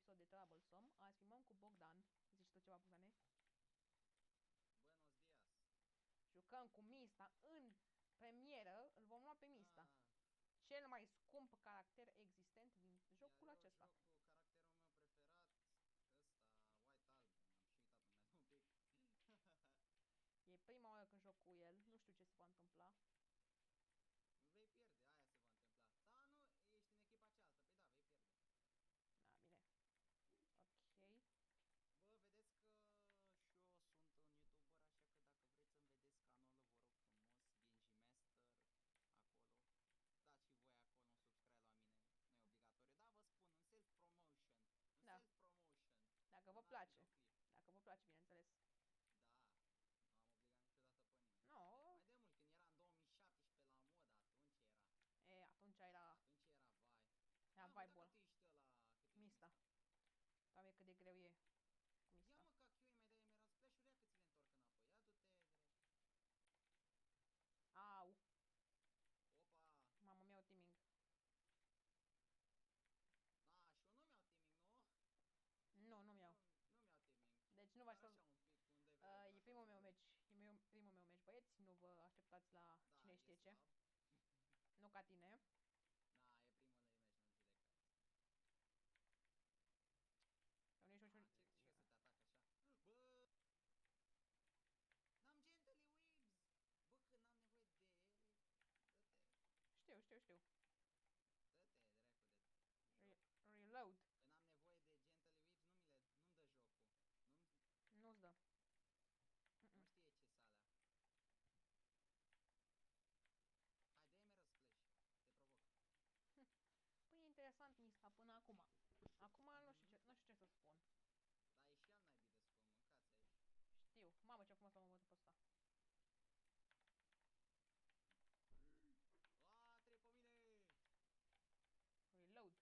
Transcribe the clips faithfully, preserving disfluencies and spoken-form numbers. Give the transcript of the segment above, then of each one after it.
episod de Troublesome. Azi filmăm cu Bogdan. Zici tu ceva, Bogdane? Buenos dias. Jucăm cu Mista în premieră. Îl vom lua pe Mista. Ah, Cel mai scump caracter existent din iar jocul eu acesta. joc cu caracterul meu preferat, ăsta, White Album. Am și uitat numele un pic. E prima oară când joc cu el. Nu știu ce se va întâmpla. Vei pierde, aia se va întâmpla. Da, nu, ești în echipa cealaltă, păi da, vei pierde. Da, bine. Ok. Bă, vedeți că și eu sunt un YouTuber, așa că dacă vreți să-mi vedeți canalul, vă rog frumos, Genji Master, acolo. Dați și voi acolo un subscribe la mine, nu e obligatoriu, dar vă spun, un self-promotion, un Da. self-promotion, Dacă vă un alt place. videoclip. Dacă vă place, bineînțeles. Da, nu am obligat niciodată pe nimeni. No. Mai de mult, când era în două mii șaptesprezece la mod, atunci era. E, atunci era... Atunci era, vai. Era Ia, uita vibe-ul cât ăla. ești ăla, cât ești Mista. Mista. Doamne, cât de greu e cu Ia Mista. mă, ca Q mai dai Emerald Splash-uri, ia că ți le întorc înapoi. Ia du-te direct. Au. Opa. Mamă, mi-au teaming. Na, și eu nu mi-au teaming, nu? Nu, nu mi-au. Nu, nu mi-au teaming. Deci nu vă Doar aștept. așa un pic, un Uh, e developer primul acolo meu cu gură. meci. E meu, primul meu meci, băieți. Nu vă așteptați la Da, cine e știe ce. slab. Nu ca tine. Na, e primul lui meci, nu judeca. Eu nici nu știu. A, ce și eu să te atac așa. Bă! N-am Gently Weaves! Bă, că n-am nevoie de ele. Dă-te. Știu, știu, știu. Dă-te, dracu, de Re joc. Reload. Că n-am nevoie de Gently Weaves, nu mi le, nu-mi dă jocul. Nu-mi, Nu-ți dă. Mm nu -mm. știe ce salea. Hai, dă Emerald Splash. Te provoc. Păi e interesant Mista până acum. Acum nu știu ce, Mhm. nu știu ce să spun. Da, e și al naibii de scump, mâncați aici. Știu. Mamă, ce frumos am văzut pe ăsta. A, trei pe mine! Reload.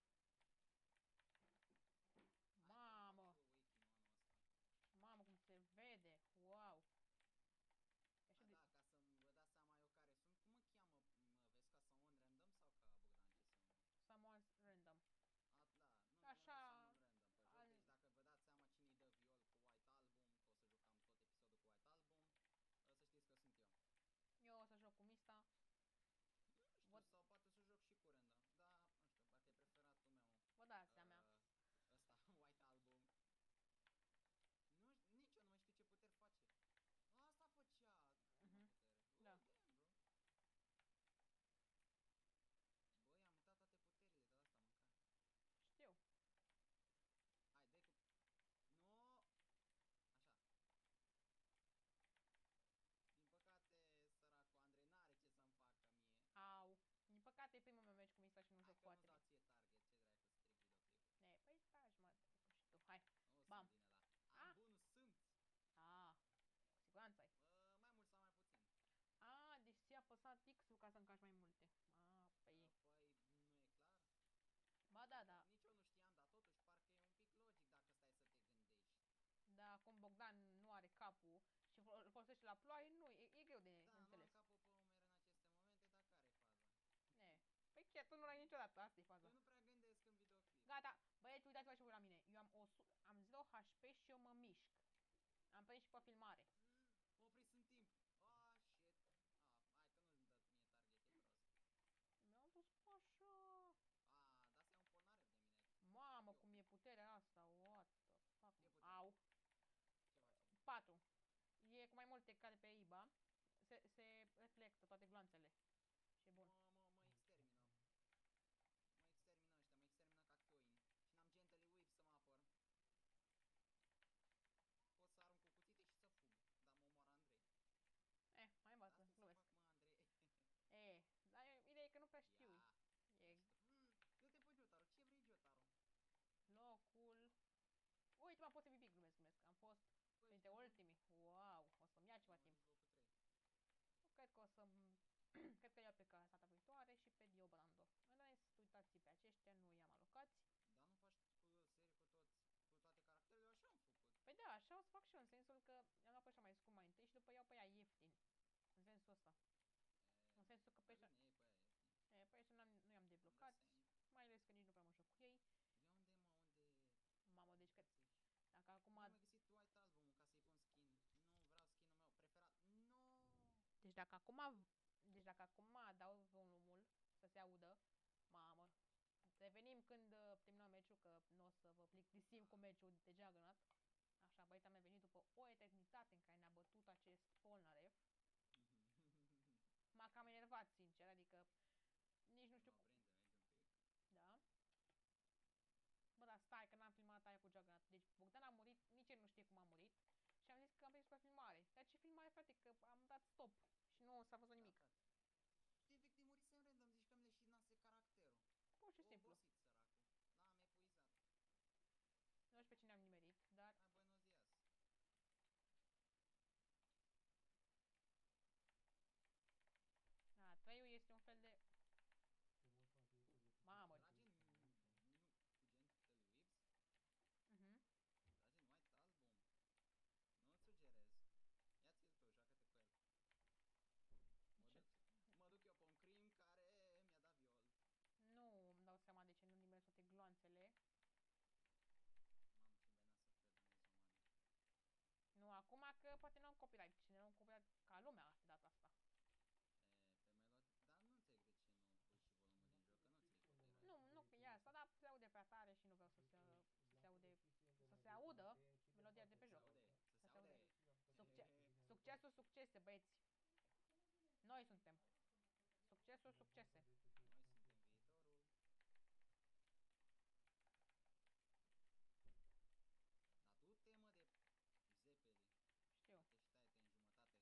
Hai că îmi fac și Mamă. eu awakening-ul anul ăsta. Mamă, cum se vede. Wow. E așa A, de... da, ca să vă dați seama eu care sunt. Cum mă cheamă? Mă vezi ca Summon Random sau ca Bogdan ce să mă... Someone random. A, da, numele meu e Așa... Summon Random pe joc, An... deci dacă vă dați seama cine îi dă viol cu White Album, că o să jucăm tot episodul cu White Album, să știți că sunt eu. Eu o să joc cu Mista. Nu știu, Vă, sau poate să joc și cu Random, da, nu știu, parcă e preferatul meu. vă dați seama. Uh, ăsta, White Album. Nu știu, nici eu nu mai știu ce puteri face. Asta făcea prima Mhm. putere. Da. Oh, damn, bro. Băi, am uitat toate puterile, de asta mâncare. Știu. Hai, dai cu... Nu! Așa. Din păcate, săracul Andrei n-are ce să-mi facă mie. Au. Din păcate e primul meu meci cu Mista și nu Hai joc că nu-ți foarte dau bine. ție target, ce dracu, stric videoclipul. E, păi taci mă, trecu și tu. Hai. Nu sunt Bam. din ăla. Am Ah. bunul, sunt! Ah. Cu siguranță ai. Uh, mai mult sau mai puțin. Ah, deci ți-a apăsat X-ul ca să încași mai multe. Ah, Uh, păi... păi, nu e clar? Ba da, Adică da. nici eu nu știam, dar totuși parcă e un pic logic dacă stai să te gândești. Da, acum Bogdan nu are capul și îl folosește la ploaie, nu, e, e greu de Da, nu am înțeles. capul pe umeri în aceste momente, dar care e faza? E. Păi chiar tu nu l-ai niciodată, asta e Că faza. nu prea gândesc în videoclip. Gata, băieți, uitați-vă ce voi la mine. Eu am, o, am zero H P și eu mă mișc. Am prins și pe filmare. M-a oprit în timp. Ah, shit. Ah, hai că nu-mi dă mie target, e prost. Mi-am dus așa. Ah, dar asta e un polnarev de mine. Mamă, Eu. cum e puterea asta, what the fuck. Ce putere? Au. Ce face? patru. E cu mai multe care pe I B A. Se, se reflectă toate gloanțele. Și e bun. Mă, mă, mă extermină. Mă extermină ăștia, mă extermină ca Kyoin. Și n-am Gently Whip să mă apăr. Pot să arunc cu cuțite și să fug. Dar mă omoară Andrei. Eh, mai Dar învață, asta să glumesc. fac, mă, Andrei. E, dar ideea e că nu prea știu. Ia. E Mișto. Dă-te pe Jotaro. Ce vrei, Jotaro? locul... Uite, mă, pot să mi glumesc, glumesc. Am fost Bă, ești printre nebun? ultimii. Wow, o să-mi ia ceva Am timp. ajuns locul trei. Cred că o să cred că iau pe data viitoare și pe Diobrando. În rest, uitați pe aceștia, nu i-am alocați. Dar nu faci cu serie cu toți, cu toate caracterele, eu așa am făcut. Păi da, așa o să fac și eu, în sensul că am luat pe așa mai scump mai întâi și după iau pe ea ieftin. În sensul ăsta. E, În sensul că pe mai ăștia, bine iei pe aia ieftin. e, pe ăștia nu i-am Understand. deblocați, mai ales că nici nu prea mă joc cu ei. De unde, mă, unde... dacă acum, deci dacă acum dau volumul să se audă, mamă, revenim când uh, terminăm meciul, că nu o să vă plictisim Da. cu meciul de Juggernaut. Așa, băieți, am revenit după o eternitate în care ne-a bătut acest Polnareff. M-a cam enervat, sincer, adică nici nu știu Mă cum. prinde, merge un pic. Da? Bă, dar stai, că n-am filmat aia cu Juggernaut. Deci Bogdan a murit, nici el nu știe cum a murit. Și am zis că am prins pe filmare. Dar ce filmare, frate, că am dat stop și nu s-a văzut Da, nimic. frate. Și efectiv murisem random, zici că mi leșinase caracterul. Pur și O simplu. obosit săracul. L-am epuizat. Nu știu pe cine am nimerit, dar... Hai, buenos dias. A, trei este un fel de... Mamă. Trage în unul cu Gently Whips. Mhm. Trage în White Album. Nu-ți sugerez. Ia ți-l tu, joacă-te cu el. Mă Ce? duc, mă duc eu pe un crim care mi-a dat viol. Nu îmi dau seama de ce nu nimeresc toate gloanțele. Mamă, ce-mi venea să cred în muzomani. Nu, acum că poate nu am copyright. Și nu am copyright ca lumea de data asta. E, pe melodie... Dar nu înțeleg de ce nu pui și volumul din joc, că nu ți-ai copyright. Nu, nu că e asta, dar se aude prea tare și nu vreau să se, să se aude, să se audă melodia de pe Să se joc. aude, să se Să se aude. aude. Succe succesul succese, băieți. Noi suntem. Succesul succese. Noi suntem viitorul. Dar tu temă de Zeppeli. Știu. Te și taie-te în jumătate.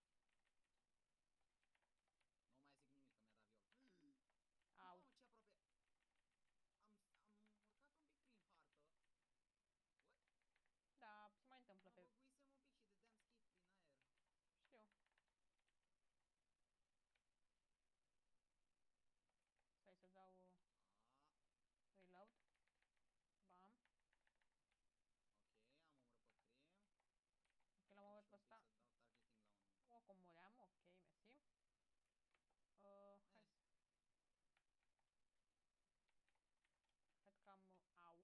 Nu mai zic nimic că mi-a dat viol. Au. Mamă, ce aproape. Am, am urcat un pic prin hartă. What? Da, se mai întâmplă Mă pe... băguisem un pic și dădeam skip prin aer. Știu. Stai să dau A, reload. Bam. ok, am omorât pe crim. Ok, Mă l-am duc omorât și pe un pic ăsta. să dau targeting la unul. Oricum muream, ok, mersi. Uh, hai Eh, să... Cred că am... Au.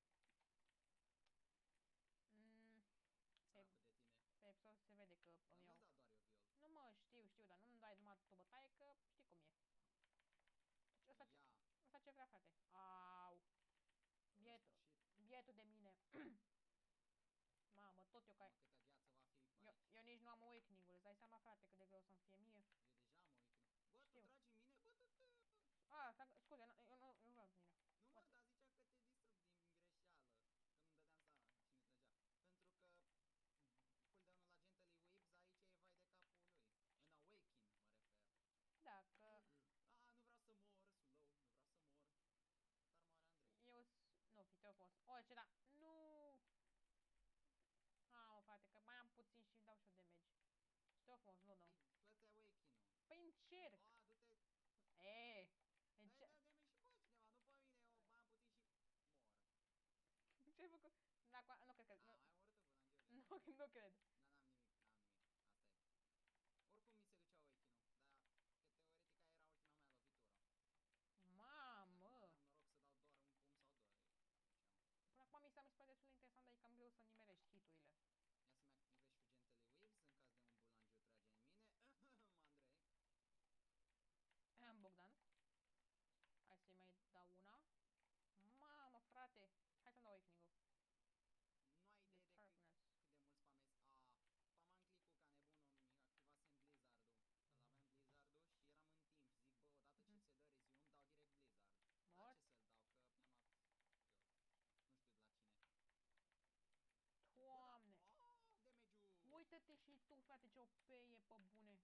Mm, pe, săracul de tine. pe episod se vede că Dar îmi nu-ți iau. dau doar eu viol. Nu mă, știu, știu, dar nu-mi dai numai tu bătaie că știi cum e. Deci ăsta ce, Ia, ăsta ce vrea, frate? Au. în Bietul, sfârșit. bietul de mine. Mamă, tot eu Mamă, ca... câtă gheață va fi pe Eu, aici. eu nici nu am awakening-ul, îți dai seama, frate, cât de greu să-mi fie mie? Eu deja am o weekend. Bă, tu Știu. tragi în mine? Bă, tu te... A, sta, scuze, nu, eu nu, eu nu vreau să mine. Nu mă, Poate. dar zicea că te distrug din greșeală. Că nu-mi dădeam seama cine trăgea. Pentru că cooldown-ul la Gently Waves aici e vai de capul lui. În Awaken mă refer. Dacă A, nu vreau să mor, slow, nu vreau să mor. Dar moare Andrei. eu... Nu, fi te frumos. O, ce da... Nu! A, mă, frate, că mai am puțin și dau și eu damage. Și te frumos, nu dau. Păi, fă-te Awaken-ul. Păi încerc! A, du-te... E, Dai, încerc. dă damage și pe altcineva, nu pe mine, eu mai am puțin și... Mor. Ce-ai făcut? Dacă, nu cred că... A, Nu, mai omorât-o bulangiule. nu, nu cred. Dar n-am nimic, n-am nimic. Asta e. Oricum mi se ducea Awaken-ul, dar că teoretic aia era ultima mea lovitură. Și acum Mamă! aveam noroc să dau doar un pum sau doi. Așa. Până acum mi s-a mi se pare destul de interesant, dar e cam greu să nimerești hiturile. Ia să-mi activez și Gently Waves în caz de un bulangiu trage în mine. Andrei. Am Bogdan. Hai să-i mai dau una. Mamă, frate! Hai să-mi dau awakening-ul. Nu ai The idee de cât, Darkness. cât de mult spamez. A, spamam click-ul ca nebunul, mi activasem Blizzard-ul. Îl aveam Blizzard-ul și eram în timp. Zic, bă, odată ce Mhm. se dă resume, dau direct Blizzard. Dar Mort. ce să-l dau, că mi-am luat viol. Nu știu de la cine. Bă, da, Doamne! oh, damage-ul! Uită-te și tu, frate, ce O P e pe bune.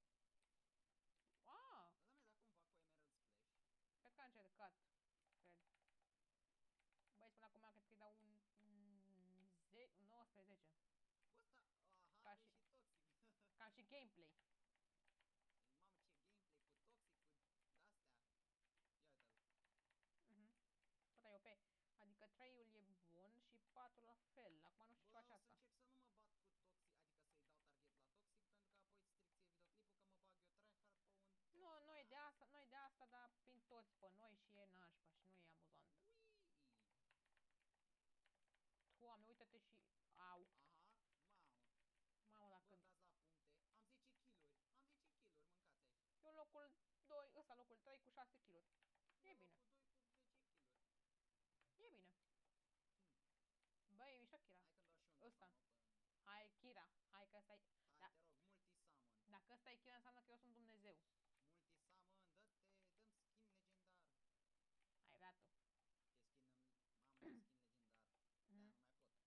Ah! Bă, da, mi-a dat cumva cu Emerald Splash. Cred că a încercat. Cred. Băi, spune acum că îi dau un... Mm, ze- un nouăsprezece. Bă, ăsta, aha, Ca avem și, și Toxic. ca și gameplay. Mamă, ce gameplay cu Toxic, cu de-astea. Ia uite-l. Mhm. Bă, da, e O P. Adică trei-ul e bun și patru la fel. Acum nu știu ce Bă, face o să asta. încerc să nu mă bat cu Toxic, adică să-i dau target la Toxic, pentru că apoi îți stric ție videoclipul că mă bag eu tryhard pe un Toxic. Nu, noi de Hai. asta, noi de asta, dar prin toți pe noi și e nașpa și nu e amuzant. Ui! Doamne, uită-te și... Au. Aha, mamă. Mamă, Bă, dacă... dați la puncte. Am zece kill-uri. Am zece locul doi, ăsta locul trei cu șase kilori. Eu E bine. locul doi cu zece kilori. E bine. Hmm. Băi, e mișto Kira. Hai când dau și un Ăsta. Ăsta. Open. Hai, Kira. Hai că ăsta e... Hai, Da. te rog, multi-summon. Dacă ăsta e Kira, înseamnă că eu sunt Dumnezeu. Multi-summon, dă-te, dăm skin legendar. Ai vrea tu. Ce skin în... Mamă, ce skin legendar. De-aia Mhm. nu mai pot.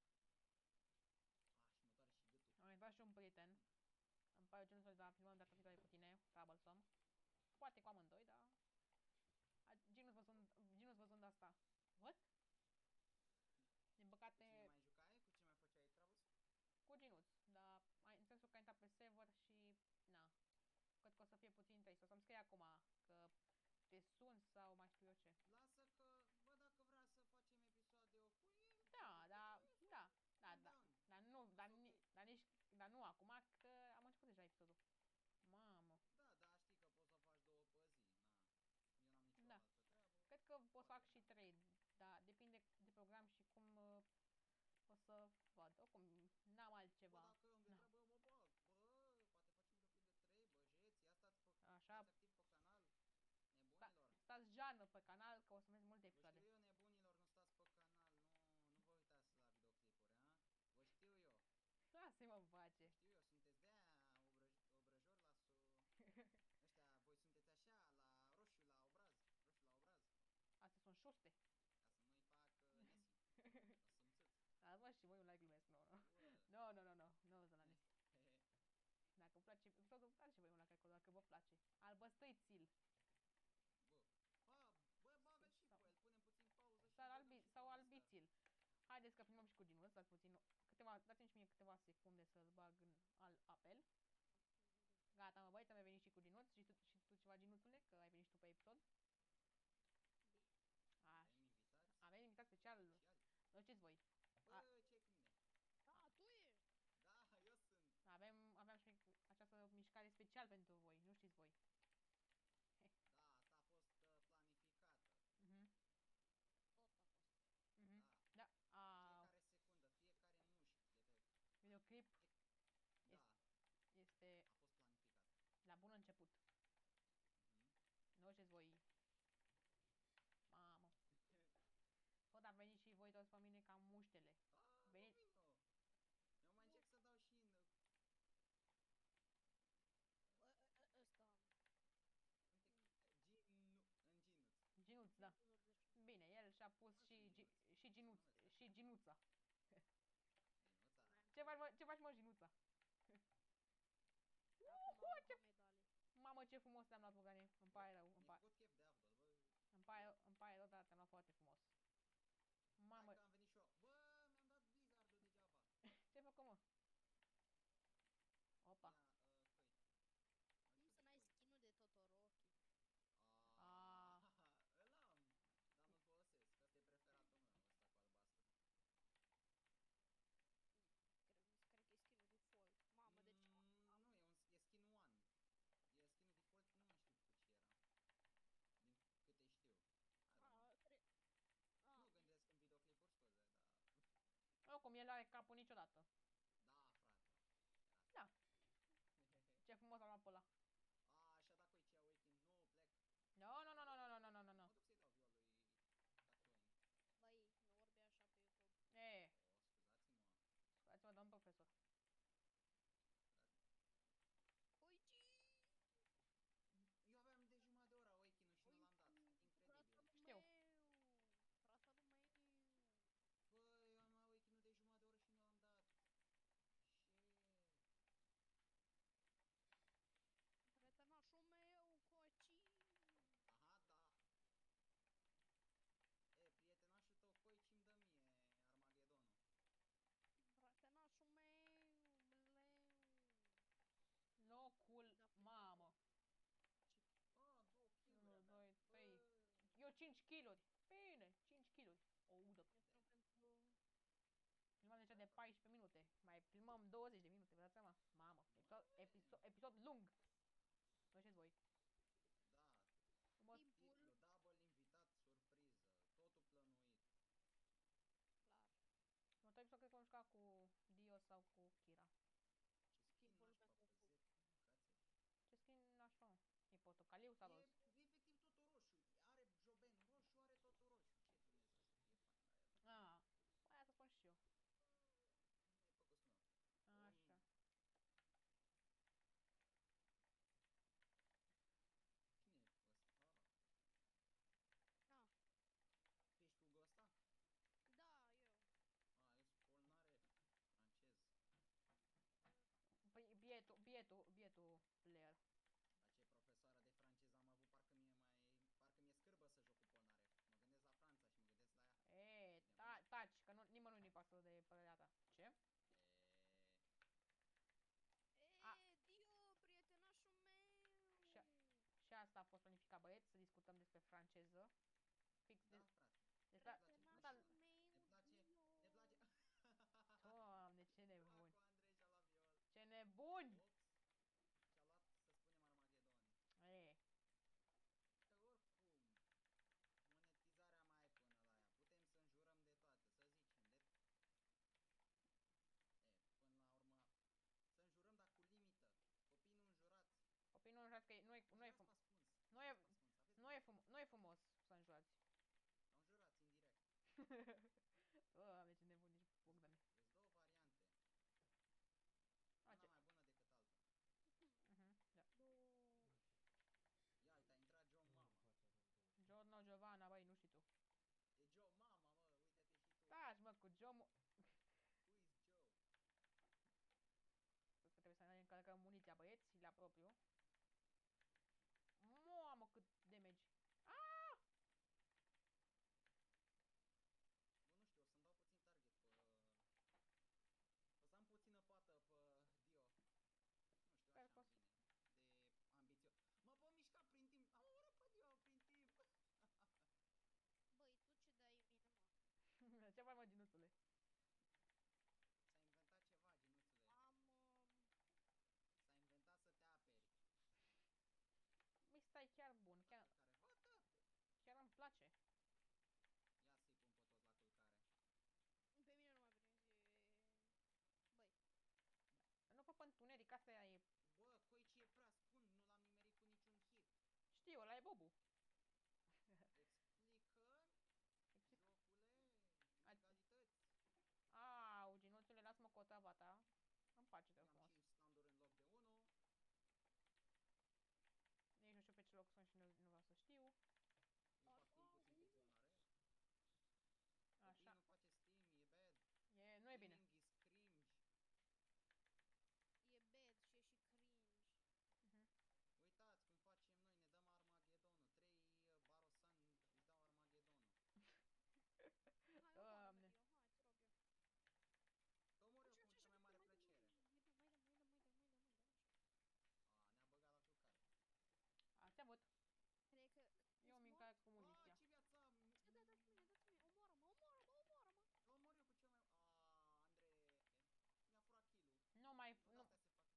Ah, și mă doare și gâtul. Am intrat și un prieten. Îmi pare ce nu să da prima dată viitoare cu tine, Troublesome. Poate cu amândoi, dar... A, Ginus văzând, Ginus văzând asta. What? Din Cu păcate, cine mai jucai? Cu cine mai făceai Troubles? cu Ginuț, dar ai- în sensul că a intrat pe server și... Na. Cred că o să fie puțin trist. O să-mi scrie acum că te sun sau mai știu eu ce. Lasă că, bă, dacă vrea să facem episoade eu cu el, Da, da, da, da, I'm da. down. Dar nu, dar, So ni, good. dar nici, dar nu acum, că am început deja episodul. Mamă. Da, da, știi că poți să faci două pe zi, na. Eu n-am nicio Da. altă treabă. Cred că pot să Poate, fac și da. trei, dar depinde de program și cum uh, o să văd. Oricum, n-am Bă, altceva. dacă îmi de Na. treabă, mă bag. Bă, poate facem videoclip de trei, băjeți. Ia stați, pe, Așa, stați activ pe canal. sta, Nebunilor. stați jană pe canal că o să vezi multe Vă știu episoade. eu, nebunilor, nu stați pe canal. Nu, nu vă uitați la videoclipuri, a? Vă știu eu. Lasă-mă în Vă pace. știu eu, sunteți de-aia obrăj, obrăjori la su... Ăștia, voi sunteți așa, la roșu la obraz. Roșu la obraz. Astea sunt șuste. Ca să nu-i fac uh, Nessie. Asămțât. Dar mă, și voi un like glumesc, nu, nu. Bă. Nu, nu, nu, nu, nu, Zolane. Dacă îmi place episodul, dați și voi un like acolo, dacă vă place. Albăstrăiți-l. Bă, ba, bă, bagă și Sau- pe el, punem puțin pauză și Sau, îl vedem albi, și sau pe mister. albiți-l. Haideți că filmăm și cu Ginuț, dați puțin, câteva, dați-mi și mie câteva secunde să-l bag în al apel. Gata, mă băieți, am venit și cu Ginuț și tu, și tu ceva Ginuțule, că ai venit și tu pe episod. Bine. Așa. Avem invitați? Avem invitat special, Speciali? nu știți voi. Bă, ce cu mine? Da, tu ești. Da, eu sunt. Avem, aveam și această mișcare special pentru voi, nu știți voi. Da, asta a fost uh, planificată. Mhm, Tot a fost. mhm. Da. Da, a, Fiecare secundă, fiecare mușchi de pe... videoclip Da, este a fost planificat. la bun început. Mhm. Nu știți voi. Mamă. Bă, dar veniți și voi toți pe mine ca muștele. Ah, Venit. nu vino. Eu mai încerc să dau și în... Bă, ă- ă- ăsta... Unde... Ginu... În ginuț. Ginuț, da. Deci, Bine, el și-a pus Nu și, sunt gi, Ginuț. și ginuț, Mă numesc și așa. ginuța. Ginuța. Ce faci, mă, ce faci, mă, ginuța? Acum Uhu, am ce... medalii. Mamă, ce frumos te-am luat, Bogane. Îmi pare rău, îmi Mi-e pare, făcut chef de Abdol, bă. îmi pare, îmi pare rău, dar te-am luat foarte frumos. Mamă, Hai că am venit și eu. Bă, mi-am dat Blizzard-ul degeaba. ce-ai făcut, mă? Opa. Ia, uh, căi. Am Cum și să de n-ai căi. skin-ul de Totoroki? Ah, îl am, dar nu-l folosesc, că ăsta e preferatul meu, ăsta cu albastru. Cred, cred că e skin-ul default. Mamă, deci... Mm, nu, e, un, e skin one. E skin-ul default, nu mai știu cu ce era. Din câte știu. I don't know. A, cred... A, Nu gândesc în videoclipuri, scuze, dar... Oricum, el are capul niciodată. Da, frate. Era. Da, ce frumos am luat pe ăla. A, așa dacă e ce Awaken, nu, plec. No, no, no, no, no, no, no, no, no. Mă duc să-i dau viol lui Tacloin. băi, nu vorbi așa pe YouTube. E, O, scuzați-mă, scuzați-mă, domn profesor. scuzați-mă. Hoici! Eu aveam de jumătate de oră Awaken-ul și nu l-am dat. Incredibil. Fratul Știu. meu! Fratul meu! Bă, eu am Awaken-ul de jumătate de oră și nu l-am dat. Shit. Prietănașul meu, coci! Aha, da. E, prietenașul tău, Coi, mi dă mie Armagedonul. Prietănașul meu, bleu! Locul, Da, mamă. Ce? A, două kill-uri unu, abia. doi, trei. Bă, Eu cinci kilori. Bine, cinci kilori. O udă. Este un pentru... Filmam deja de paisprezece minute. Mai filmăm douăzeci de minute, vă dați seama? Mamă, episod, episod, episod lung. Nu știți voi. da, Frumos. Timpul, titlu, double invitat, surpriză, totul plănuit. clar. Următorul episod cred că vom juca cu Dio sau cu Kira. Ce skin Timpul nașpa pentru pe fug. Z, mâncați-l. Ce skin nașpa, mă? E portocaliu? pasă de părerea ta. Ce? E... A. E, Dio, prietenașul meu! Și, și asta a fost planificat, băieți, să discutăm despre franceză. Fix Da, de, frate. despre... Ne place, ne Nu, place, dar... Prietenașul ne meu, place, Dio! ne place. Doamne, ce nebuni. Cu Andrei și-a luat viol. Ce nebuni! Ops. Și-a luat, să spunem, Armagedon. E, Că oricum, monetizarea mai e până la ea. Putem să înjurăm de toate, să zicem, de... E, până la urmă, să înjurăm, dar cu limită. Copiii nu înjurați. copiii nu înjurați că e- nu e, nu e, Înjurați fum, pe ascuns. nu Înjurați e, pe ascuns. Aveți nu e, grijă. fum, nu e frumos să înjurați. Sau înjurați indirect. Doamne, ce nebun ești, Bogdane. Deci două variante. A, Una ce? mai bună decât alta. Mhm, da. No. Ia uite, a intrat John Mama. Giorno Giovanna, băi, nu știi tu. E Joe Mama, mă, uite-te și tu. Taci, mă, cu Joe... Who is Joe? Că trebuie să ne încărcăm muniția, băieți, la propriu. Mamă, cât damage. Bă, nu știu, o să-mi dau puțin target pe... O să am puțină pată pe Dio. Nu știu, Sper așa că o îmi să- vine. De ambițios. Mă pot mișca prin timp. Am omorât pe Dio prin timp. Băi, tu ce dai în mine, mă? Ce mai mă, ginuțule? S-a inventat ceva, genuțule. Am... Um... S-a inventat să te aperi. Mi stai chiar bun, La chiar, culcare. Vă te chiar îmi place. Ia să-i pun pe toți la culcare. Pe mine nu mai prinzi. Băi, Nu pe întuneric, asta e... Bă, Coici e prea scund, nu l-am nimerit cu niciun hit. Știu, ăla e Bobu. Explică, Explic. jocule, inegalități. Au, ginuțule, lasă-mă cu o tava ta. Îmi pace, te I-am frumos. cinci standuri în loc de unu. Nici nu știu pe ce loc sunt și nu, nu vreau să știu. Îi fac timp puțin cu clonare. Copiii Așa. nu face Steam, e bad. E, nu e bine. Steaming is cringe. e bad și e și cringe. Mhm. Uitați cum facem noi, ne dăm Armagedonul. Trei uh, Barosan își dau Armagedonul. Hai, Doamne. omoră-mă, Dio, hai, te rog eu. Te omor eu Așa, cu așa, cea mai așa, mare mai dă, plăcere. mai dă, mai dă, mai dă, mai dă, mai dă, mai dă, așa. A, ne-a băgat la culcare. Ați avut. Cred că... Eu îți mâncare mor? cu A, muniția. ce viața! Da, da, dați mine, dați mine, omoară-mă, omoară-mă, omoară-mă. Te omor eu cu cea mai... A, Andrei, mi-a furat kill-ul. Nu mai... Nu, Nu, de-astea se fac.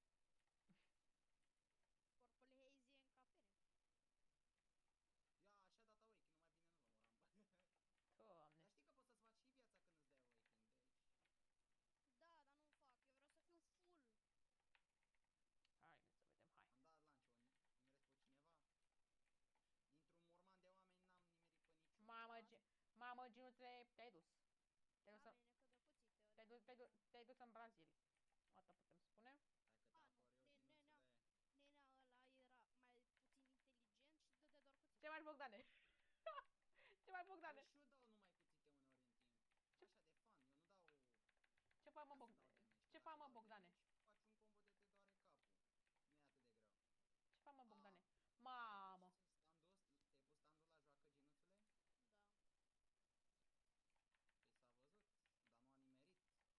Purple hazy e în capene. Ia, așa dat Awakening, nu mai bine nu-l omoram. Doamne. Dar știi că poți să-ți faci și viața când îți dai Awakening, deci... Da, dar nu fac, eu vreau să fiu full. Haideți să vedem, hai. Am dat lunch, o nimeresc pe cineva. Dintr-un morman de oameni n-am nimerit pe niciunul. Mamă, Da. ge... Mamă, ginuțule, te-ai dus. Te-ai dus, Da, în- bine, că de cuțite. te-ai dus, te-ai dus, te-ai dus în Brazil. Asta putem spune. Stai că te A, nu, apăr eu, ne- nenea, ginuțule. nenea ăla era mai puțin inteligent și dădea doar cuțite. Ce mai Bogdane? Ce mai Bă, Bogdane? și eu dau numai cuțite uneori în timp. Așa de fan, eu nu dau... Ce faci mă Ca să dau Bogdane? damage, că Ce dacă faci mă dau Bogdane? damage, faci un combo de te doare capul. Nu e atât de greu. Ce faci mă A, Bogdane? Te-ai Mamă. pus standul, ăst- te-ai pus standul la joacă, genuțule? Da. Păi s-a văzut, dar nu a nimerit.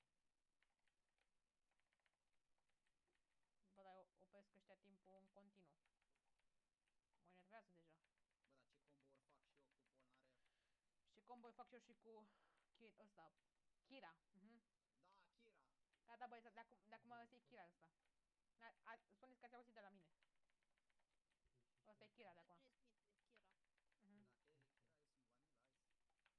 Bă, dar eu opresc ăștia timpul în continuu. Mă enervează deja. Bă, dar ce combo-uri fac și eu cu Polnareff. Și ce combo fac și eu și cu... Kid, ăsta. Kira. Mhm. Da, Kira! Gata, băi, de acum, de acum ăsta e Kira ăsta. A, a, spuneți că ați auzit de la mine. Ăsta e Kira de acum. Transmite, Kira. Mhm. Dacă el e Kira, eu sunt Vanilla Ice.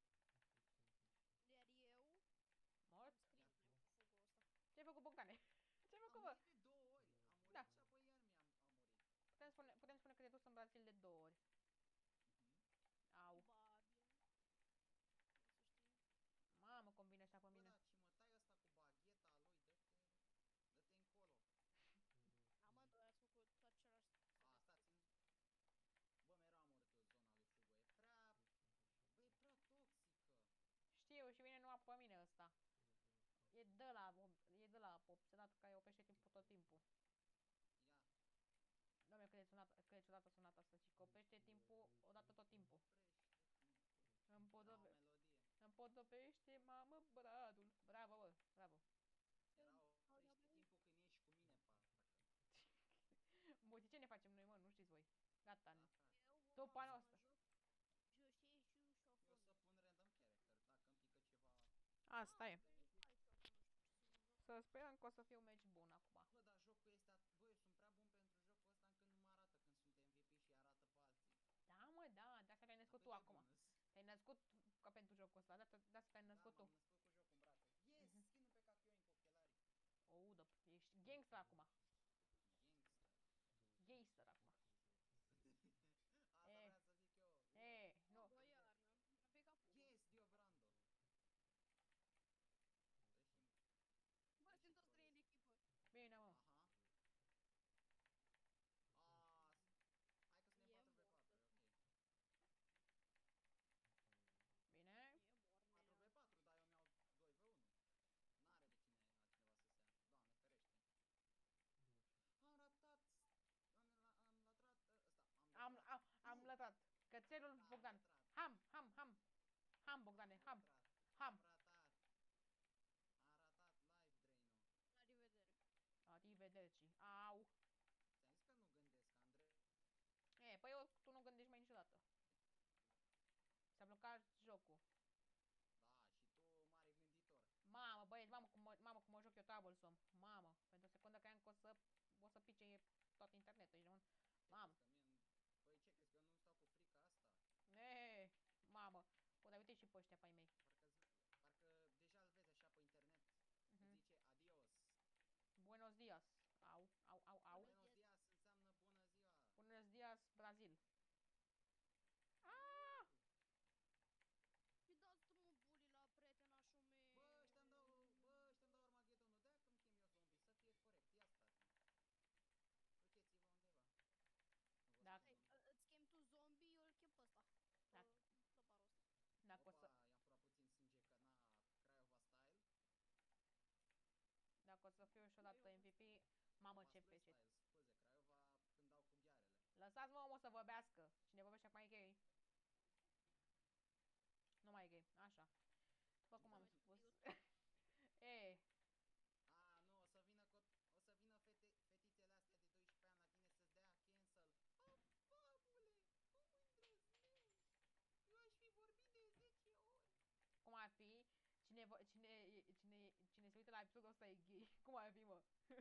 Iar eu Mort? am screen time cu fugul ăsta. Ce-ai făcut, Bogdane? Ce-ai Am făcut, bă? murit de două ori. Am murit Da. și apoi iar mi-am am murit. Putem spune, putem spune că te-ai dus în Brazil de două ori. Mhm. Au. Probabil. Nu să știi. Mamă, convine așa pe Bă, mine. da, ci mă tai ăsta cu bagheta lui, dă-te... Dă-te încolo. Amândoi ați făcut același... A, stați în... Bă, mereu am urât zona lui Fugo, e prea... Bă, e prea toxică. Știu, și vine numai pe mine ăsta. E de la, e de la obsedat care oprește timpul tot timpul. Ia, Doamne, cât de sunat, cât de ciudat a sunat asta, și că oprește timpul odată tot timpul. oprește timpul. Îmi Era o podobe, melodie. îmi potopește, mamă, bradul. Bravo, bă, bravo. Era Au, da, oprește băi. timpul când ești cu mine, parcă. Bă, ce ne facem noi, mă? Nu știți voi. Gata, Da, ne. frate. Eu Tu am panul să ăsta. mă joc. Eu știi și Eu șofon. o să pun random character, dacă îmi pică ceva Asta e. Păi, hai șofon, nu știu ce să mă joc. Să sperăm că o să fie un match bun acum. Bă, dar jocul este at... Bă, eu sunt prea bun pentru jocul ăsta încât nu mă arată când sunt M V P și arată pe alții. Da, mă, da, de asta te-ai născut Atât tu de acum. bună-s. Te-ai născut ca pentru jocul ăsta, de asta, de asta te-ai Da, născut m-am tu. născut cu jocul în brațe. Yes, Mhm. skin-ul pe Kakyoin cu ochelarii. Oh, da, ești gangster acum. Gangster. Gangster acum. Asta E. vreau să zic eu. E, Nu, nu. bă, iar mi-a mi-a picat pulul. Yes, Dio Brando. Să și... Bă, sunt toți trei în echipă. Bine, mă. Aha. A, hai că suntem E patru pe moartă. patru, e ok. Bine. E patru pe mornea. patru, dar eu mi-au doi pe unu. N-are de cine altcineva să se ia. Doamne ferește. Am ratat. Am, la, am lătrat ă, ăsta. Am Am, lătrat. am, am Nu. lătrat. Cățelul Da, am Bogdan. lătrat. Ham, ham, ham. Ham, Bogdane, Am ham. lătrat. Ham. Am ratat. Am ratat live drain-ul. La revedere. Arrivederci. Au. Ți-am zis că nu gândesc, Andrei. E, păi eu, tu nu gândești mai niciodată. S-a blocat jocul. Da, și tu, mare gânditor. Mamă, băieți, mamă cum mă, mamă cum mă joc eu Troublesome. Mamă, pentru o secundă cream că o să, o să pice tot internetul. Ești, mamă. Că mie, păi ce crezi că eu nu stau cu frica asta? E, mamă. Bă, dar uite și pe ăștia pe ai mei. Parcă, parcă deja îl vezi așa pe internet. Mhm. Îți zice adios. Buenos dias. Au, au, au, au. Bună. Buenos dias înseamnă bună ziua. Buenos dias, Brazil. Și dați mă bully la prietenașul meu. Bă, ăștia-mi dau, bă, ăștia-mi dau Armagedonul. De-aia că-mi chem eu zombie, să fie corect. Ia frate. Duceți-vă undeva. Nu vă Da. spun Hai, unde. ă- îți chem tu zombie, eu îl chem pe ăsta. Da. Pe slăbarul ăsta. Dacă o să, Opa, i-am furat puțin sânge că na Craiova style. dacă o să fiu și odată M V P, mamă ce Vaslui fecet. style, scuze, Craiova când dau cu ghearele. Lăsați mă omul să vorbească. Cine vorbește acum e gay. Nu mai e gay, așa. După cum am Doamne, spus. virus. E, A, nu, o să vină cop o să vină fete fetițele astea de doisprezece ani la tine să-ți dea cancel. A, babule, cum îndrăznești? Eu aș fi vorbit de zece ori. cum ar fi? Cine, vo- cine, cine, cine se uită la episodul ăsta e gay. Cum ar fi, mă?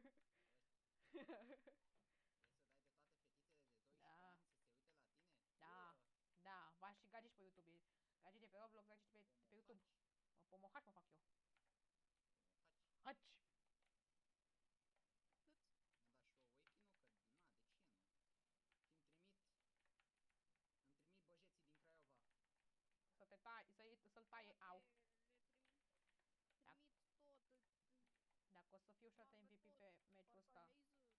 Vrei să dai de toate fetițele de doisprezece Da. ani să se uite la tine? Da. Ugh, Da, v-aș și gagici pe YouTube. Gagici de pe Roblox, gagici de pe, de pe YouTube. pomohaci, Mă, pomohaci mă fac eu. pomohaci. Haci! Cât? Mi-am dat și o awakening-ul că, na, de ce nu? Și îmi trimit, îmi trimit băjeții din Craiova. Să te tai, să, să-l taie, au. Toate le trimit. Trimit tot. îl- Dacă o să fiu și odată bagă M V P tot, pe meciul Parcă ăsta. laser.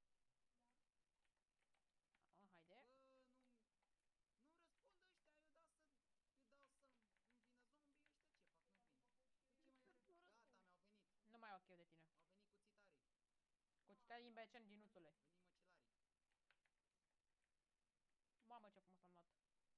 Oh, haide. Bă, nu, nu răspund ăștia, eu dau să, eu dau să vină zombie, ăștia ce fac, nu vin. De ce mai Nu răspund. Gata, mi-au venit, Nu mai ok eu de tine. au venit cu țitarii, Cu țitari din becen, dinuțule. au venit măcelarii. Mamă ce frumos am luat.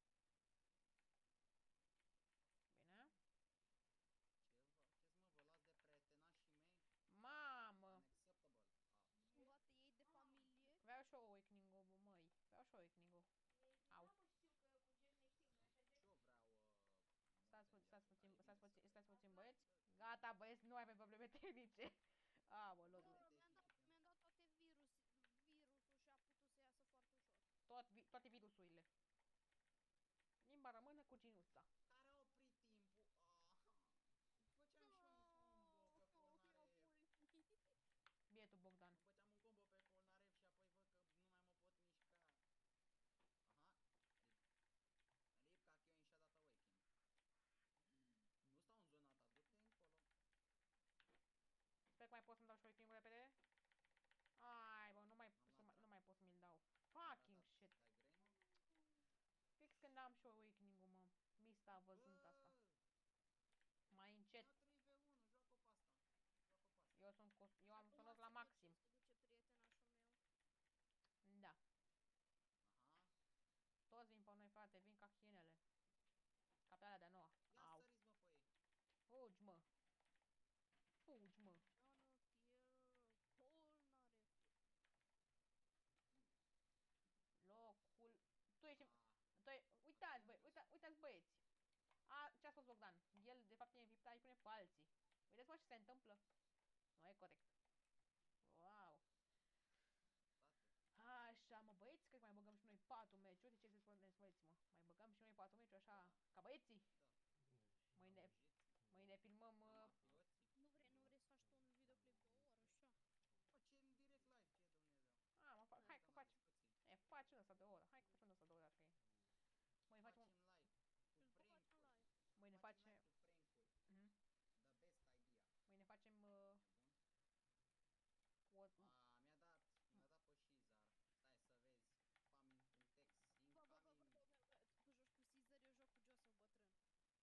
Bine. Ce faceți, mă, vă luați de prietenașii mei? Mamă. Unacceptable. Ah. Cumva te iei de familie. Vreau și o awakening-ul, măi. Vreau și o awakening-ul. Au. Da, mă, știu că cu Gen ne știm, noi așa, Gen? Și eu vreau uh, Stați, multe în pu- stați viață, puțin, dar e stați bine puțin, să stați vrei. puțin băieți. Gata băieți, nu avem probleme tehnice. A, bă, Bă, lor. Probleme mi-am dat, tehnice, mi-am dat toate virus, virusul și a putut să iasă foarte ușor. Tot, vi- toate virusurile. Limba rămână cu ginuța. Care a oprit timpul? Ah. Făceam și eu un combo pe Polnareff. Bietul Bogdan. Îmi făceam un combo pe Polnareff și apoi văd că nu mai mă pot mișca. Aha. Rip. Rip Kakyoin și-a dat awakening. Nu stau în zona ta, du-te încolo. Sper că mai pot să-mi dau și awakening-ul repede. Ai, bă, nu mai, Am să mai- lătrat. nu mai pot să mi-l dau. Am Fucking ratat. shit. Dai drain-ul? Fix când am și awakening-ul, mă. Mista văzând asta. Mai încet. Na trei v unu, joacă-o pe asta. Joacă-o pe asta. Eu sunt cu, eu am Acum sonat la se maxim. duce- Se duce prietenașul meu. Da. Aha. Toți vin pe noi, frate, vin ca hienele. Ca pe alea de-a noua. Ia Au. săriți mă pe ei. Bogdan. El, de fapt, e invit, dar îi pune pe alții. Vedeți, mă, ce se întâmplă? Nu e corect. Wow. Tate. Așa, mă, băieți, cred că mai băgăm și noi patru meciuri. Ce să spuneți, băieți, mă? Mai băgăm și noi patru meciuri, așa, Da. ca băieții? Da. Mâine, Băjeți. mâine filmăm... Da, Uh, mafioții. Nu vrei, nu vrei să faci tu un videoclip de o oră, așa? Facem direct live, ce Dumnezeu. a, mă, fac, Nu hai că stăm la facem. discuții. E, facem ăsta de o oră. Hai că facem ăsta de o oră, dacă e. Mâine facem... Facem live cu Și după facem prank-uri. live. Mâine Facem facem... live cu prank-uri. Mhm. The best idea. Mâine facem... Uh, Nebun? o, A, mi-a dat, mi-a dat pe Shizar. Stai să vezi. Spamming prin text. Bă, bă, bă, bă, Incoming. bă, bă, bă, tu joci cu Caesar, eu joc cu Joseph bătrân.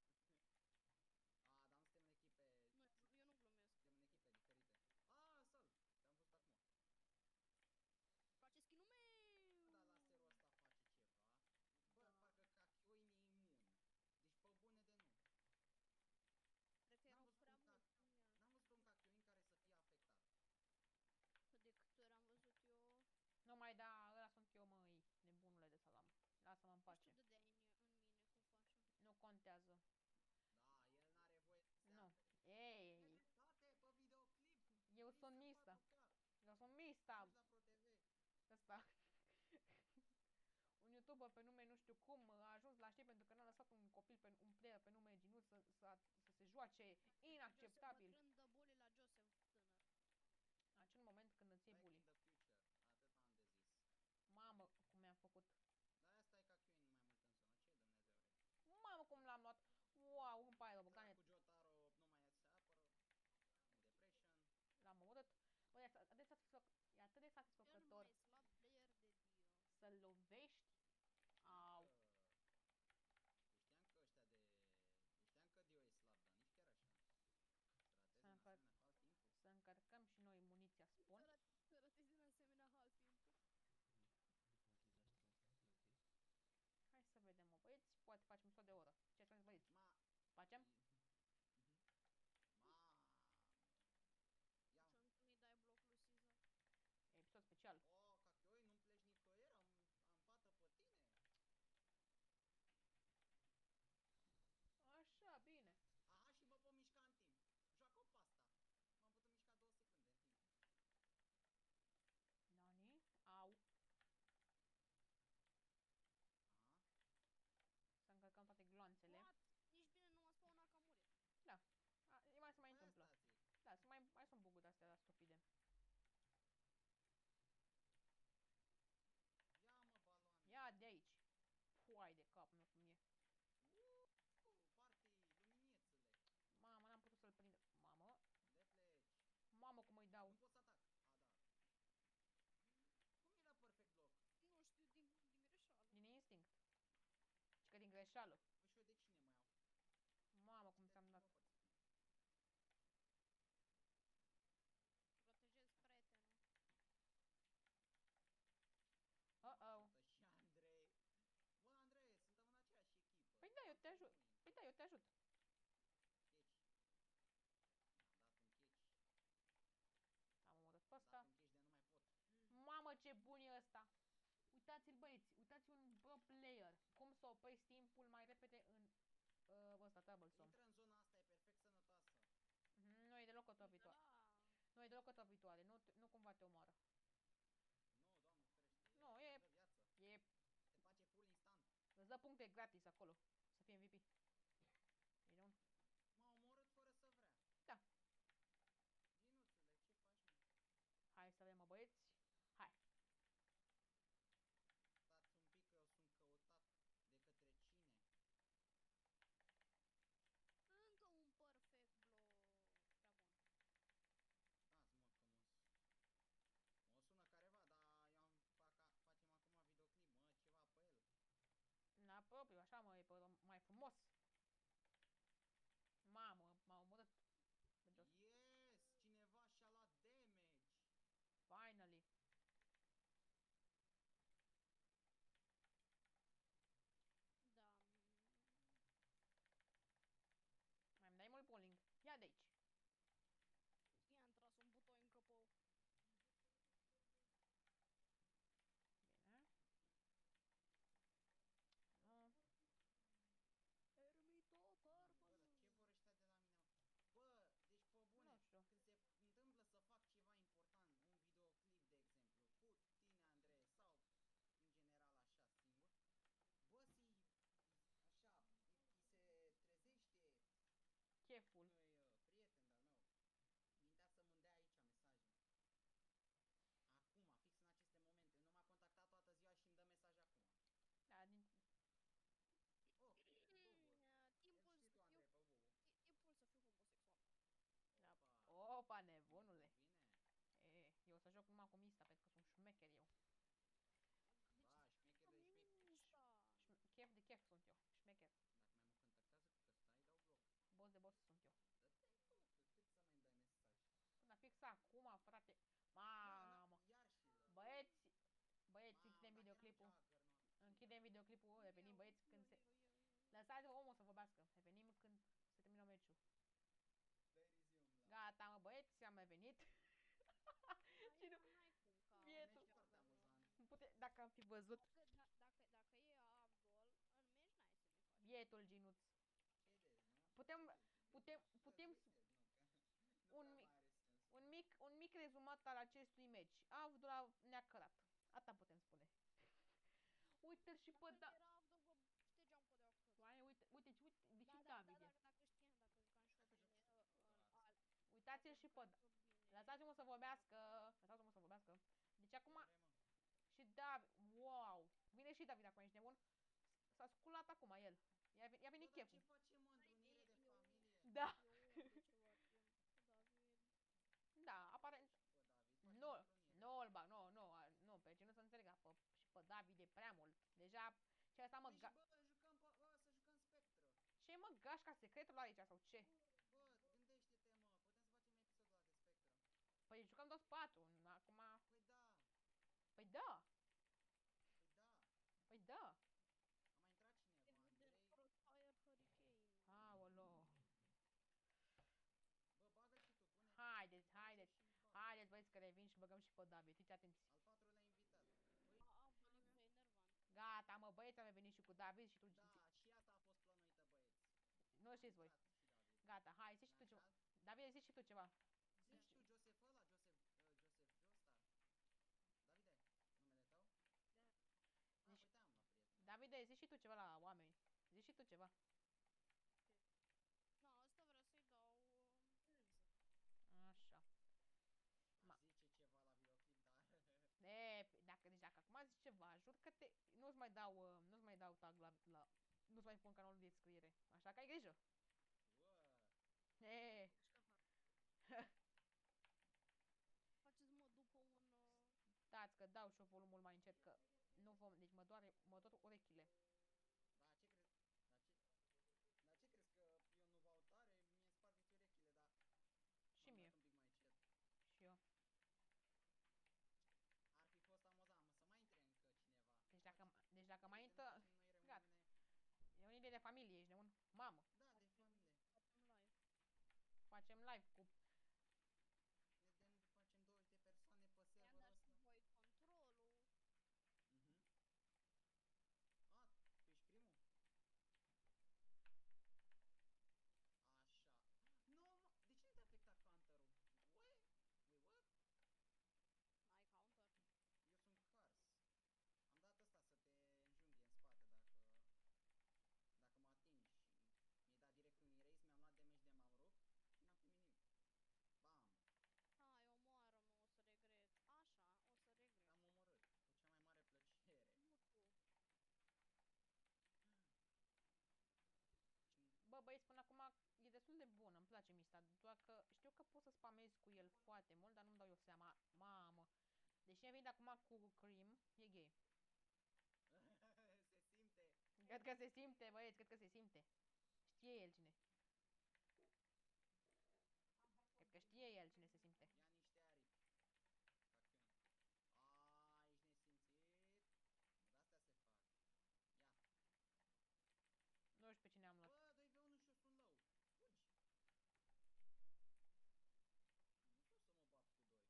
A, dar nu suntem în echipe. Nu, eu nu- eu nu glumesc. Suntem în echipe diferite. A, sal! Te-am văzut acum. Face skin-ul Bă, meu! dar laserul ăsta face ceva. Bă, Da. parcă Kakyoin e imun. Deci pe bune de nu. Cred că N-am erau văzut prea un ca... mulți în ea. N-am văzut un Kakyoin care să fie afectat. De câte ori am văzut eu... nu mai da, ăla sunt eu, măi, nebunule de salam. Lasă-mă în Deci tu pace. dădeai în, în mine cu fașa. Nu contează. Da, el n-are voie să se Nu. apere. E Ei, dreptate, pe videoclip. eu Miss sunt în Mista. patru K. Eu sunt Uite Mista. la ProTV. Ăsta. Un youtuber pe nume nu știu cum a ajuns la știri pentru că n-a lăsat un copil, pe, un player pe nume Ginut să, să, să se joace Joseph inacceptabil. bătrân dă bully la Joseph tânăr. Acel moment când îți iei Back bully. in the future. Atât am de zis. Mamă, cum mi-a făcut. Dar asta e Kakyoin mai mult în zonă. Ce Dumnezeule? Mamă, cum l-am luat. Wow, îmi pare rău, Bogdane. Săracul Jotaro nu mai se apără. In depression. L-am omorât. Bă, e atât de satisfăc... E atât de Cel satisfăcător mai slab player de Dio. să-l lovești. Știam Au. că... Eu știam că ăștia de... Eu știam că Dio e slab, dar nici chiar așa. Să rateze Să în încă- asemenea hal timpul. Să încărcăm și noi muniția, spun. Să rate- Să ratezi în asemenea hal timpul. Hai să vedem, mă, băieți. Poate facem o de oră. Ce spuneți, băieți? Ma... Facem? Mhm. Mamă. Ia. Ce nu nu-i dai bloc lui Caesar. Episod special. Oh, Kakyoin, nu-mi pleci nicăieri, am, am pată pe tine. Așa, bine. Aha, și mă pot mișca în timp. Joacă-o pe asta. M-am putut mișca două secunde în timp. Nani? Au. Aha. Să încărcăm toate gloanțele. What? Nici bine nu m-a spawnat că am murit. Da. A, e mai se mai Păi întâmplă. asta zic. Da, să mai, mai sunt buguri astea stupide. Ia mă, baloane. Ia de aici. Puai de cap, nu știu mie. Uuu, party, luminiețele. Mamă, n-am putut să-l prind. Mamă. Unde pleci? Mamă, cum îi Nu dau. pot să atac. A, da. Cum e la perfect block? Nu știu, din, din greșeală. Din instinct. Și că din greșeală. Păi și eu de cine mă iau? Mamă, cum Stai ți-am să dat. mă pe tine. Protejez prietenul. Uh-oh. Ajută și Andrei. Bă, Andrei, suntem în aceeași echipă. Păi da, eu te Foarte ajut. win. Păi da, eu te ajut. Catch. Mi-am dat un catch. Am omorât pe Mi-am dat ăsta. un catch de nu mai pot. Mamă, ce bun e ăsta. Uitați-l, băieți. Uitați un pro player. Cum să oprești timpul mai repede în uh, ăsta, Troublesome. Intră în zona asta, e perfect sănătoasă. Mhm, nu e deloc otrăvitoare. Da. Nu e deloc otrăvitoare. Nu, te- nu cumva te omoară. Nu, doamne ferește, e, Nu, e- îți dă viață. E... Te face full instant. Îți dă puncte gratis acolo. Să fie M V P. Bine, un... M-a omorât fără să vrea. Da. Ginuțule, ce faci, mă? Hai să vedem, mă, băieți. Hai. Stați un pic că eu sunt căutat de către cine? Încă un perfect bloc. Prea bun. Stați mă că mă... s- Mă sună careva, dar eu am fac, facem acum videoclip, mă, ceva pe el. Na, propriu, așa, mă, e pe, mai frumos. Mamă, m-a omorât. Pe jos. Yes! Cineva și-a luat damage! Finally. Da. mm, Mai îmi dai mult bowling. Ia de aici. I-am tras un buton în căpău. Bine. Nu. Ermito, purple. Bă, dar numai cu Mista, pentru că sunt șmecher eu. De ce Ba, să șmecher facă de șmecher. Mista? Șme- chef de chef sunt eu, șmecher. Dacă mai mă contactează cu ăsta, îi dau bloc. Boss de boss sunt eu. Dă-te pula, că cât să mai îmi dai mesaj? Până fix acum, frate. Bă, Mamă. na, iar și la. Băieți, băieți, Mamă, închidem dacă videoclipul. eram Juggernaut. Închidem videoclipul, revenim, Eu, băieți, eu, când se... eu, eu, eu, eu. Lăsați-vă omul să vorbească. Revenim când se termină meciul. Dai resume la... Gata, mă, băieți, am revenit. Aici nu- n-ai cum ca Vietul. un Meci foarte Juggernaut. amuzant. Pute... Dacă am fi văzut Dacă, da, dacă, dacă e Abdul, în meci n-ai să mi faci. bietul Ginuț. Cedezi, nu? Putem- Cedezi, putem- bă, putem uite, s- nu, că nu un prea mic- mai are sens. Un mic, un mic rezumat al acestui meci. Abdul ne-a cărat. Atâta putem spune. Uite-l și pe Dacă da... era Abdul, vă ștergeam codeaua cu toți. Uite, uite, uite, uite, de Da, și da, da, Davide. dacă, dacă știam, dacă jucam și eu Dacă joc bine, și eu uh, cu în toți. al, Uitați-l dacă și pe jucam da... și eu bine, Lăsați-mă să vorbească. Lăsați-mă să vorbească. Deci acum Care, mă? și David... Wow! Vine și David acum, ești nebun? S- S-a sculat acum el. I-a venit, i-a venit Bă, dar ce cheful. facem, mă, întrunire de Eu- familie? Da, eu om de ceva timp, David. da, aparent... Și pe David, facem Nu, întrunire. nu îl bag, nu, nu, a- nu, pe ce nu să înțeleg, pe, și pe David e prea mult. Deja, ce asta mă, Păi și ga- bă, jucăm, pe- bă, să jucăm Spectre. ce mă, gașca secretul aici sau ce? Bă, gândește-te, mă, putem să facem episodul ăla de Spectre. Păi jucăm toți patru, acum, Păi da, păi da, păi da. păi da. A mai intrat cineva, Evident, Andrei. Crossfire Hurricane. Aolo. Bă, bagă-l și tu, pune. Haideți, Face haideți, și bagă. haideți băieți că revin și băgăm și pe David, fiți atenți. Al patrulea invitat. Păi, A, Abdul pana e mea. prea enervant. Gata, mă, băieți, am revenit și cu David și tu... Da, și asta a fost plănuită, băieți. Nu știți voi. Intrat și David. Gata, hai, zici și tu ceva. Așa? David, zici și tu ceva. Zici tu Joseph ăla, Joseph, uh, Joseph Joestar. Davide, numele tău? Da. Ah, Zici- păi te-am la prieten. David, zici și tu ceva la oameni. Zici și tu ceva. No, asta vreau să-i dau um, televizor. Așa. Ma- Aș zice ceva la videoclip, dar... E, dacă, deci dacă acum zici ceva, jur că te... Nu-ți mai dau, uh, nu-ți mai dau tag la... la nu-ți mai pun canalul de descriere. Așa că ai grijă. Bă, E, Deci că fac. Faceți-mă după un... Uh, stați că dau și eu volumul mai încet, că nu vom... Deci mă doare, mă dor urechile. da, ce crezi? Da, ce... Da, ce crezi că eu nu vă aud tare? Mie spargeți urechile, dar... Și m-am mie. dat un pic mai încet. Și eu. Ar fi fost amuzant, mă, să mai intre încă cineva. Deci dacă, Facem- deci dacă mai Uite, nu intră... facem noi Gata. reuniune. Reuniune de familie, ești nebun? Mamă, Da, de familie. facem live. facem live cu... Ne dăm, facem douăzeci de persoane pe I-am serverul dat și ăsta. voi controlul. Mhm. A, tu ești primul? Așa. Nu, mă, de ce nu te-a afectat counter-ul? What? Wait, what? N-ai counter. Eu sunt Cars. Am dat asta să te înjunghi în spate dacă... Dacă mă atingi și mi-ai dat direct un erase, mi-am luat damage de m-am rupt și n-am primit nimic. Bam! Hai, omoară-mă, o să regret. Așa, o să regret. Te-am omorât cu cea mai mare plăcere. Nu tu. Cine? Bă, băieți, până acum e destul de bun, îmi place Mista, doar că știu că pot să spamez cu el foarte mult, dar nu-mi dau eu seama. Mamă. Deci cine vine acum cu Cream, e gay. Se simte. Cred că se simte, băieți, cred că se simte. Știe el cine. Cred că știe el cine se simte. Ia niște aripi. Fac eu. A, ești nesimțit. Nu, de-astea se fac. Ia. Nu știu pe cine am luat. Bă, doi v unu și eu sunt low. Fugi. Nu pot să mă bat cu doi.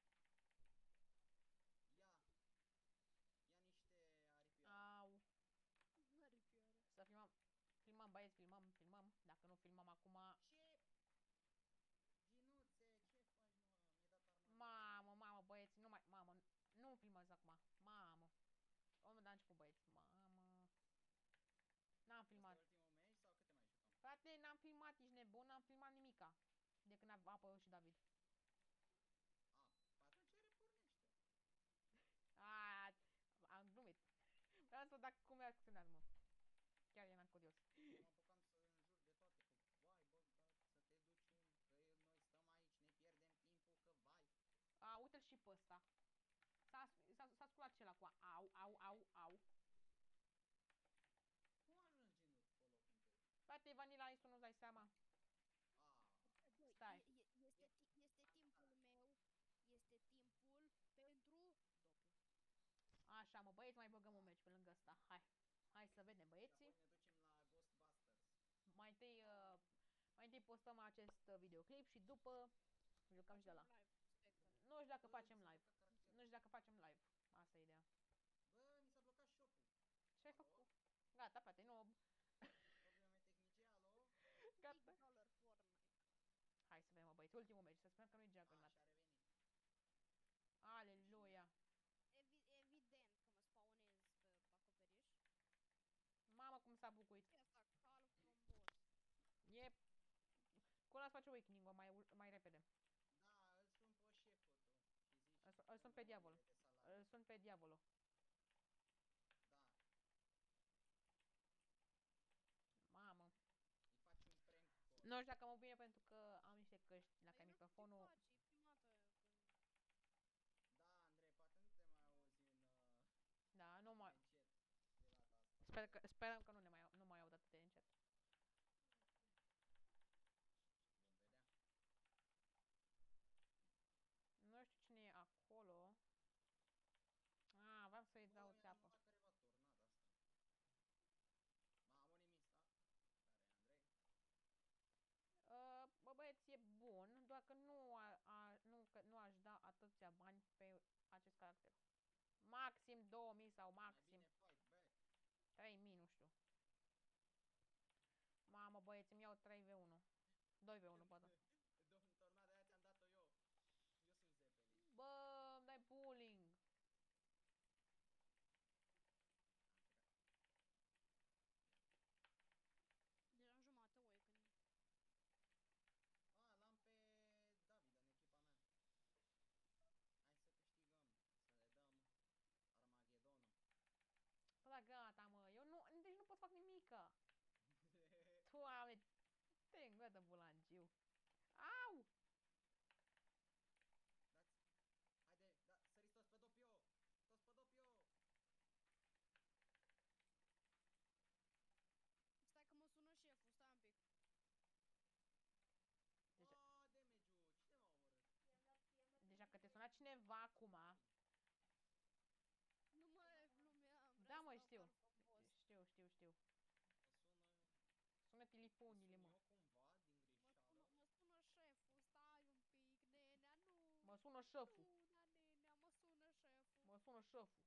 Ia. Ia niște aripi. Au. N-are pioară. Să filmăm. Filmăm, băieți, filmăm, filmăm. Dacă nu filmăm acum... Ce? Ginuțe, ce faci, mă? Mi-ai dat armata. Mamă, mamă, băieți, nu mai... Mamă, nu filmez acum. Mamă. Omul de a început, băieți. Mamă. N-am Asta e filmat. ultimul meci sau câte mai jucăm? Frate, n-am filmat, ești nebun, n-am filmat nimica. De când a apărut și David. A, pe atunci repornește. A, am glumit. Vreau să dacă cum reacționează, mă. Chiar eram curios. Mă apucam să înjur de toate, că vai băgat, să te duci un, că noi stăm aici, ne pierdem timpul, că vai. A, uite-l și pe ăsta. S-a, s-a, s-a sculat cel cu au, au, au, au. Cum ajungi genul pe locul întâi? Frate, Vanilla Ice, tu nu-ți dai seama. Ah, Băi, Stai. e, e, este, ti- este timpul meu, este timpul pentru dopio. Așa, mă, băieți, mai băgăm un meci pe lângă ăsta. Hai. Hai să vedem, și băieții. apoi ne ducem la Ghostbusters. Mai întâi, uh, mai întâi postăm acest uh, videoclip și după jucăm și de Facem la. live, expected. Nu știu dacă Bă, facem mi s-a live. blocat caracterul. Nu știu dacă facem live. Asta e ideea. Bă, mi s-a blocat shop-ul. Ce ai Alo? făcut? Gata, frate, nu. Probleme tehnice, alo? Big Gata. Dollar Fortnite. Hai să vedem, mă, băieți. Ultimul meci. Să sperăm că nu-i A, Juggernaut. și a revenit. Aleluia. Evi evident că mă spawnez pe acoperiș. Mamă, cum s-a bucuit. Ce asta? Call from boss. E... Cu ăla îți face awakening-ul mai, ul- mai repede. Da, îl sun pe șeful tu și zici Îl sun- îl dă-mi sun pe nouă diavol. lire de salariu. Îl sun pe diavolul. Da, Mamă. îi faci un prank call. Nu știu dacă mă bine pentru că am niște căști la Dar care eu nu știu ce microfonul... faci, e prima dată când... Da, Andrei, poate nu te mai auzi în uh, Da, nu atât de mai... încet de data asta. Sper că, sperăm că nu ne mai, nu mai aud atât de încet. Vom vedea. Nu știu cine e acolo. Ah, vreau să-i Bă, dau mi-a țeapă. anulat careva tornada asta. Mamă, nimic, da? Tare, Andrei. Uh, bă, băieți, e bun, doar că nu, a, a, nu, că nu aș da atâția bani pe acest caracter. Maxim două mii sau Mai maxim bine fight back. trei mii, nu știu. Mamă, băieți, îmi iau trei v unu. doi v unu, pardon. Domn, tornada aia ți-am dat-o eu. Eu sunt Zeppelin. Bă, îmi dai bullying. Am plecat. Deja în jumătate Awakening. A, l-am pe David în echipa mea. Hai să câștigăm. Să le dăm Armagedonul. Bă, da, gata, mă, eu nu, deci nu pot să fac nimica. Doamne, te îngătă bulangiu. Au! Dați. Haide, da, săriți toți pe Dopio. Toți pe Dopio. Stai că mă sună șeful, stai un pic. Deci- Aaa, damage-ul. Cine m-a omorât? Deja că te suna cineva acum. Nu mai glumeam, Da, vreau mă, să dau știu. Call from boss. Știu, știu, știu. Mă sună... Sună Mă telefonile, sun mă. eu cumva din Mă sună, greșeală? mă sună șeful, stai un pic, nenea, nu. Mă sună șeful. Nu, da, nenea, mă sună șeful. Mă sună șeful.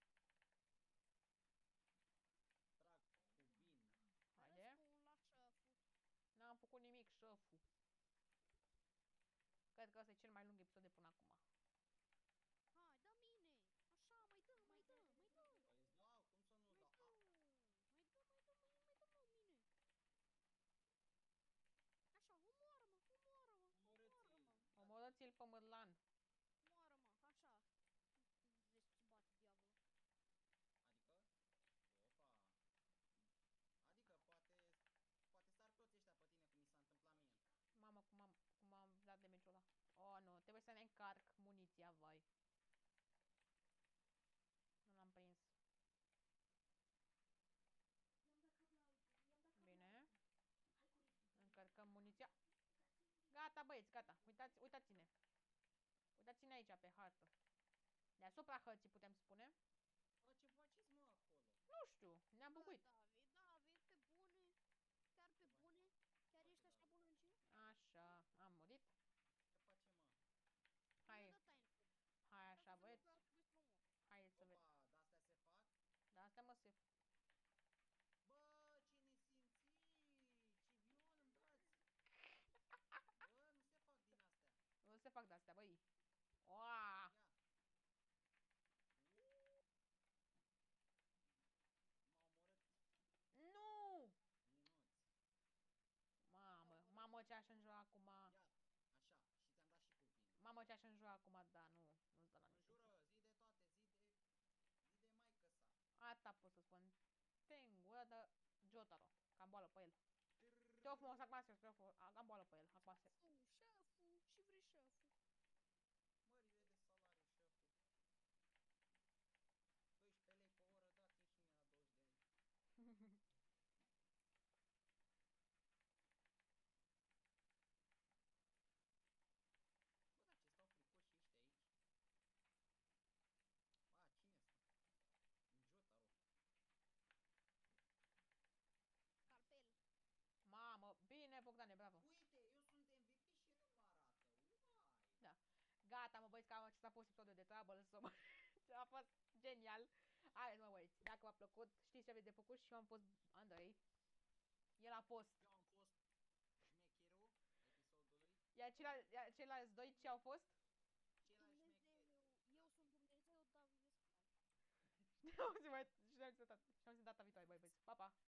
Trag cu bin. Haide. Răspund la șeful. N-am făcut nimic, șeful. Cred că ăsta e cel mai lung episod de până acum. Hai, dă mine. Așa, mai dă, mai dă, mai dă. Păi îți dau, cum să nu-ți Mai dau? dă. A, Mai dă, mai dă, mai, mai dă mă mine. Așa, omoară-mă, omoară-mă, omoară-mă. omorâți-l. Omorâți-l pe mădlan. Omoară-mă, așa. Vezi ce bate diavolul. Adică? Opa. Adică poate... Poate sar toți ăștia pe tine cum mi s-a întâmplat mie. Mamă, cum am, cum am dat damage-ul ăla. Oh, nu, trebuie să ne încarc muniția, vai. Nu l-am prins. Bine. Încărcăm muniția. Gata, băieți, gata. Uitați, uitați-ne. Uitați-ne aici, pe hartă. Deasupra hărții, putem spune. Bă, ce faceți mă acolo? Nu știu, ne-am Bă, bucuit. David, David, pe bune. Chiar pe Bă, bune. Chiar face ești așa David? bun în ciu? Așa, am murit. Ce face mă? Hai, Dă time code. hai Dacă așa, te băieți. rog, ar trebui să mă omor. Hai să vedem. Opa, de-astea se fac? Da, asta mă se... Bă, ce nesimțit! Ce viol îmi dați! Bă, nu se fac din astea. Nu se fac de-astea, băi. Oa! Ia. Uuu. M-a omorât Nu! Ionuț. Mamă, mamă ce aș înjura acum. Ia, așa, și ți-am dat și cu vin. Mamă ce aș înjura acum, da, nu, nu-ți dă la nimic. Înjură, zi de toate, zi de... Zi de maică sa. Asta pot să spun. Tengu, de Jotaro. Cam boală pe el. Te-o frumos, acum se te frumos. Am boală pe el, acum se... Șeful, șeful, și vrei șeful. Mările de salariu, șeful. Gata, mă băieți, cam acesta a fost episodul de Troublesome. A fost genial. Haideți, mă băieți, dacă v-a plăcut, știți ce aveți de făcut și eu am fost Andrei. El a fost. Eu am fost șmecherul episodului. Iar ceilalți, iar ceilalți doi ce au fost? Ceilalți șmecheri. Dumnezeu, eu sunt Dumnezeu David Vescan. Și ne auzim, mai- și ne auzim data, și ne auzim data viitoare, băi băieți. Pa, pa!